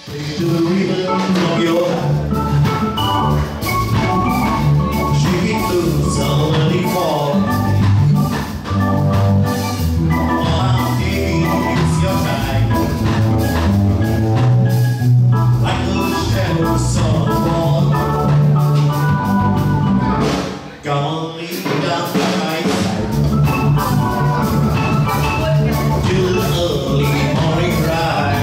To the rhythm of your heart, shake it loose, only fall. All I'm taking is your time, like the shadows on the wall. Come on, lead me down the right side till the early morning ride.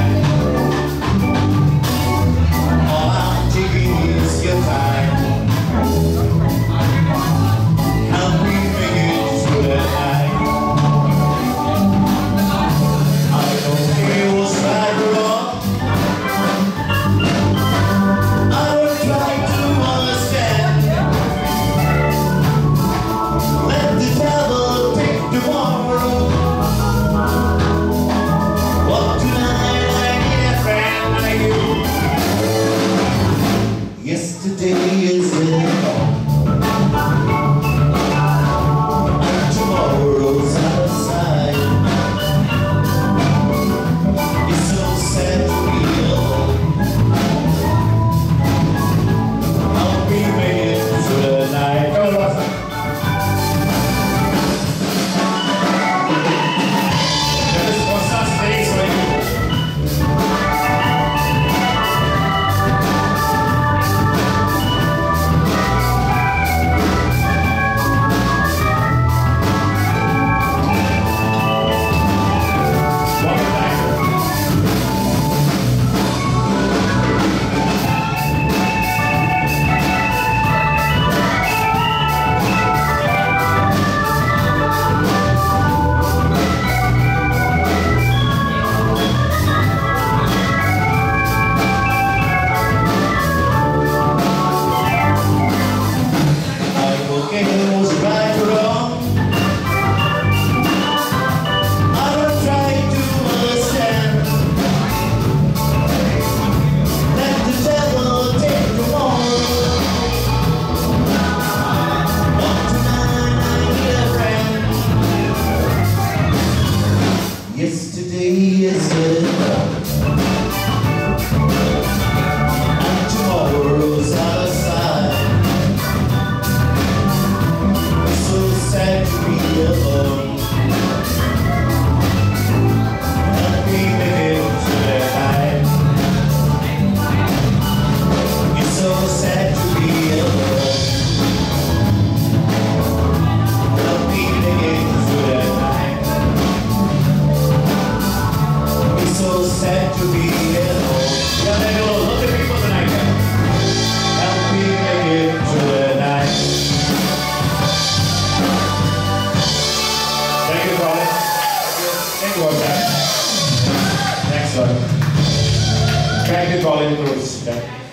Yesterday is gone, and tomorrow's outside. It's so sad to be alone. I'll be made through the night. This is Constance Diniz. Yesterday is gone, and tomorrow's outside. It's so sad to be alone. I'll be living to the night. It's so sad to be alone. I'll be living to the night. So sad to be alone. Yeah, they go. Look at people tonight. Help me make it through the night. Thank you, Colin. Thank you, Walter. Next one. Thank you, Colin Cruz.